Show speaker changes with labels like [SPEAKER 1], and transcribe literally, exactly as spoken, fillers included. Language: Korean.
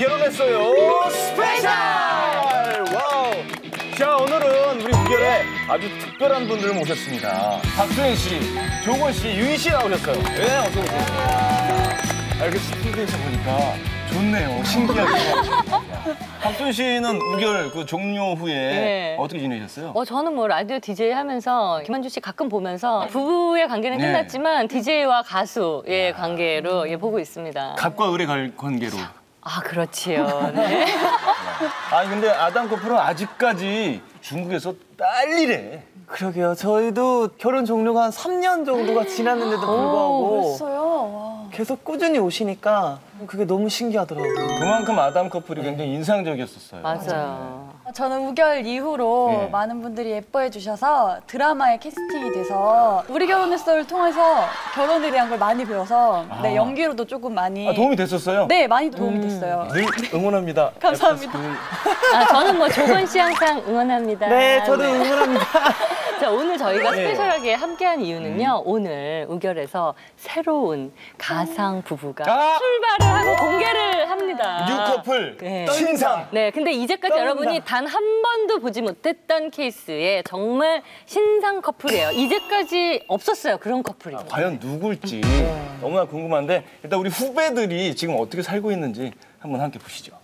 [SPEAKER 1] 결혼했어요 스페셜! 와우! 자, 오늘은 우리 우결에 아주 특별한 분들을 모셨습니다. 박수현 씨, 조건 씨, 유희 씨 나오셨어요. 네, 어서 오세요. 아, 이렇게 스튜디오에서 보니까 좋네요. 신기하게. 박수현 씨는 우결 그 종료 후에 네. 어떻게 지내셨어요?
[SPEAKER 2] 어, 저는 뭐 라디오 디제이 하면서 김한주 씨 가끔 보면서 부부의 관계는 네. 끝났지만 디제이와 가수의 관계로 예, 보고 있습니다.
[SPEAKER 1] 갑과 을의 관계로.
[SPEAKER 2] 아, 그렇지요. 네.
[SPEAKER 1] 아니, 근데 아담 커플은 아직까지 중국에서 난리래.
[SPEAKER 3] 그러게요. 저희도 결혼 종료가 한 삼 년 정도가 지났는데도 불구하고
[SPEAKER 4] 오, 벌써요? 와.
[SPEAKER 3] 계속 꾸준히 오시니까 그게 너무 신기하더라고요.
[SPEAKER 1] 그만큼 아담 커플이 굉장히 인상적이었었어요.
[SPEAKER 2] 맞아요.
[SPEAKER 4] 저는 우결 이후로
[SPEAKER 1] 네.
[SPEAKER 4] 많은 분들이 예뻐해 주셔서 드라마에 캐스팅이 돼서 우리 결혼했어를 통해서 결혼에 대한 걸 많이 배워서
[SPEAKER 1] 아.
[SPEAKER 4] 네, 연기로도 조금 많이
[SPEAKER 1] 아, 도움이 됐었어요?
[SPEAKER 4] 네, 많이 도움이
[SPEAKER 2] 음.
[SPEAKER 4] 됐어요.
[SPEAKER 1] 늘 응원합니다.
[SPEAKER 4] 감사합니다.
[SPEAKER 2] 아, 저는 뭐 조건 씨 항상 응원합니다.
[SPEAKER 3] 네, 저도 응원합니다.
[SPEAKER 2] 자, 오늘 저희가
[SPEAKER 1] 네.
[SPEAKER 2] 스페셜하게 함께한 이유는요. 음. 오늘 우결에서 새로운 가상 부부가
[SPEAKER 1] 아!
[SPEAKER 2] 출발을 하고 공개를 합니다.
[SPEAKER 1] 뉴 커플,
[SPEAKER 2] 네.
[SPEAKER 1] 신상.
[SPEAKER 2] 네, 근데 이제까지 여러분이 단 한 번도 보지 못했던 케이스의 정말 신상 커플이에요. 이제까지 없었어요, 그런 커플이.
[SPEAKER 1] 아, 과연 누굴지 너무나 궁금한데 일단 우리 후배들이 지금 어떻게 살고 있는지 한번 함께 보시죠.